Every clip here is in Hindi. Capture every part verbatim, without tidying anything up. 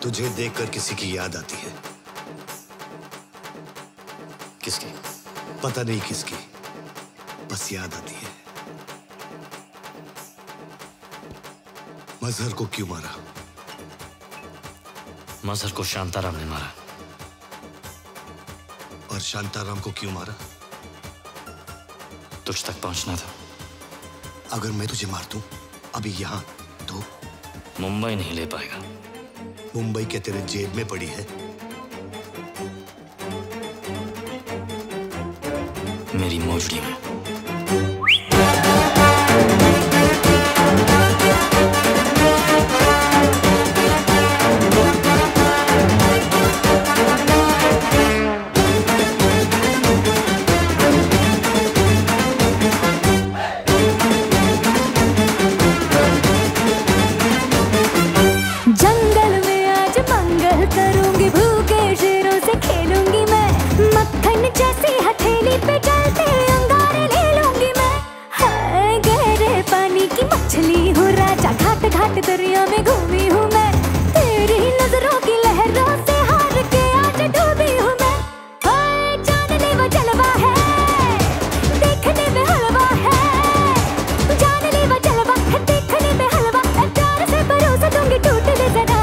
तुझे देखकर किसी की याद आती है। किसकी? पता नहीं किसकी, बस याद आती है। मजहर को क्यों मारा? मजहर को शांताराम ने मारा। और शांताराम को क्यों मारा? तुझ तक पहुंचना था। अगर मैं तुझे मार दूं अभी यहां तो मुंबई नहीं ले पाएगा। मुंबई क्या तेरे जेब में पड़ी है? मेरी मोजड़ी में। करूंगी भूखे शेरों से खेलूंगी मैं, मक्खन जैसी हथेली पे चलते अंगारे ले लूंगी मैं। हाय गहरे पानी की मछली हूँ, राजा घाट घाट दरिया में घूमी हूँ मैं। तेरी नजरों की लहरों से हार के आज डूबी हूँ मैं। हाय जानने वो जलवा है, देखने में हलवा है। जानने वो जलवा है, देखने में हलवा है। प्यार से परोस दूंगी टूट ले जरा।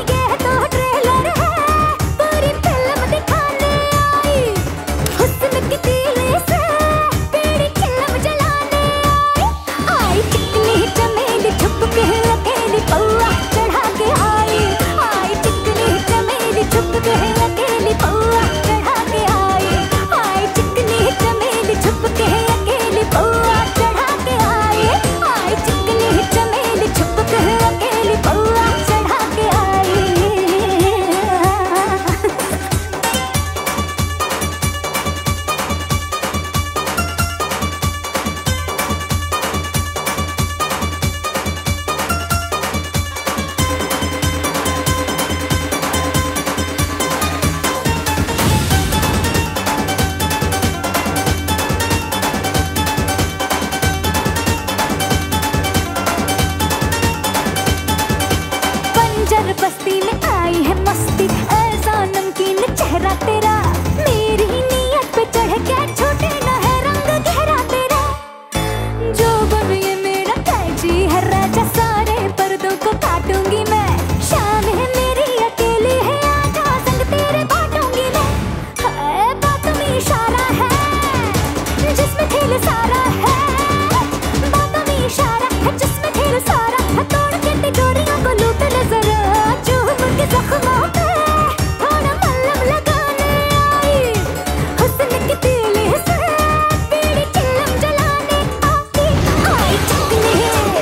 बस्ती में आई है मस्ती, ऐसा नमकीन चेहरा तेरा। मेरी नीयत पे चढ़ के छोटे न है रंग गहरा तेरा। जो बन ये मेरा कैची है राजा, सारे पर्दों को काटूंगी मैं। शाम है मेरी अकेली है, आजा संग तेरे बांटूंगी मैं। है बातों में इशारा है, जिसमें खेल सारा है। बातों में इशारा है, जिसमें खेल सारा है। तोड़ के तिजोरियों को लूट ले जरा, जख्मों पे थोड़ा मलहम लगाने आई। हुस्न की तीली से बीड़ी चिलम जलाने आई। आई चिकनी,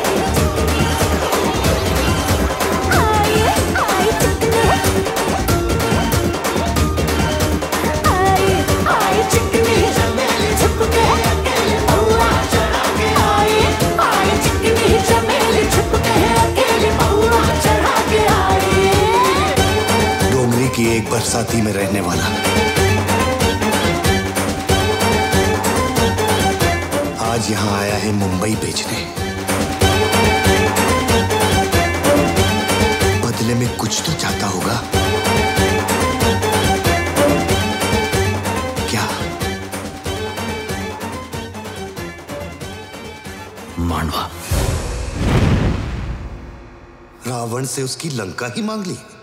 आई आई चिकनी, आई आई चिकनी। छुप के अकेले महुआ चढ़ा के आई। आई चिकनी चमेली, छुप के अकेले महुआ चढ़ा के आई। कि एक बरसाती में रहने वाला आज यहां आया है मुंबई बेचने। बदले में कुछ तो चाहता होगा। क्या? मांडवा। रावण से उसकी लंका ही मांग ली।